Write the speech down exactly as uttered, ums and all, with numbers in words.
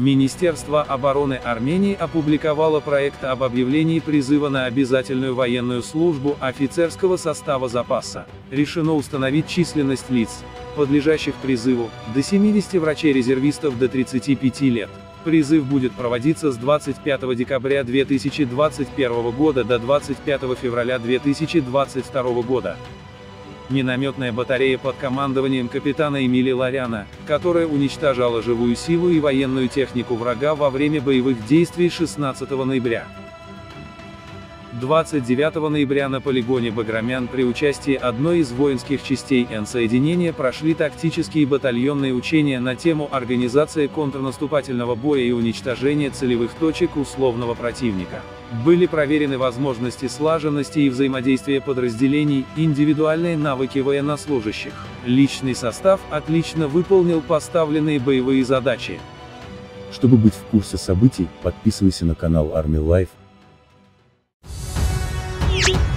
Министерство обороны Армении опубликовало проект об объявлении призыва на обязательную военную службу офицерского состава запаса. Решено установить численность лиц, подлежащих призыву, до семидесяти врачей-резервистов до тридцати пяти лет. Призыв будет проводиться с двадцать пятого декабря две тысячи двадцать первого года до двадцать пятого февраля две тысячи двадцать второго года. Минометная батарея под командованием капитана Эмили Ларяна, которая уничтожала живую силу и военную технику врага во время боевых действий шестнадцатого ноября. двадцать девятого ноября на полигоне Баграмян при участии одной из воинских частей эн соединения прошли тактические батальонные учения на тему организации контрнаступательного боя и уничтожения целевых точек условного противника. Были проверены возможности слаженности и взаимодействия подразделений, индивидуальные навыки военнослужащих. Личный состав отлично выполнил поставленные боевые задачи. Чтобы быть в курсе событий, подписывайся на канал Army Life.